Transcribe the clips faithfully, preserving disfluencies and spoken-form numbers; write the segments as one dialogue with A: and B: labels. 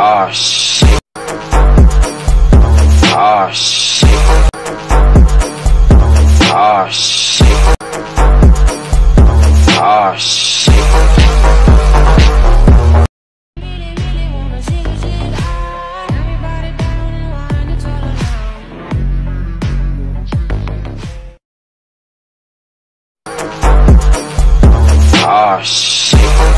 A: Oh shit. Oh shit. Oh shit. Oh shit. Oh shit.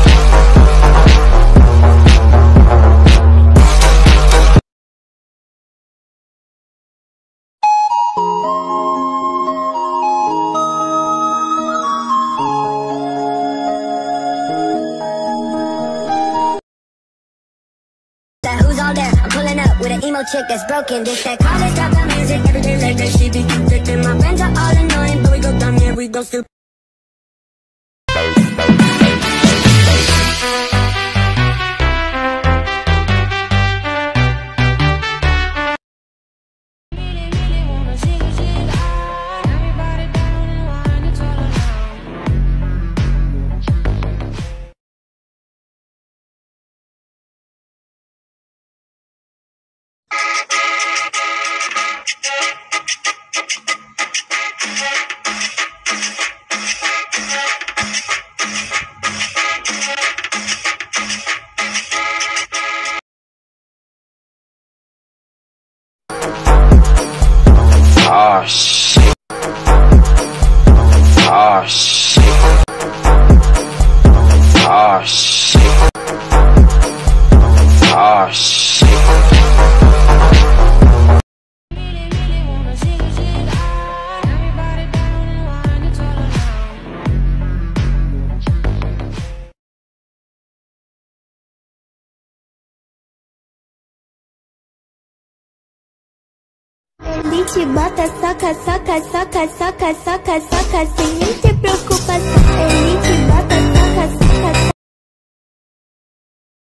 B: Who's all there? I'm pulling up with an emo chick that's broken. This that college dropout music, every day like that. She be convicted. My friends are all annoying, but we go dumb, yeah, we go stupid. Oh shit. Oh shit. Oh shit. Oh shit.
C: Ele te bota, soca, soca, soca, soca, soca, soca, sem nem ter preocupação.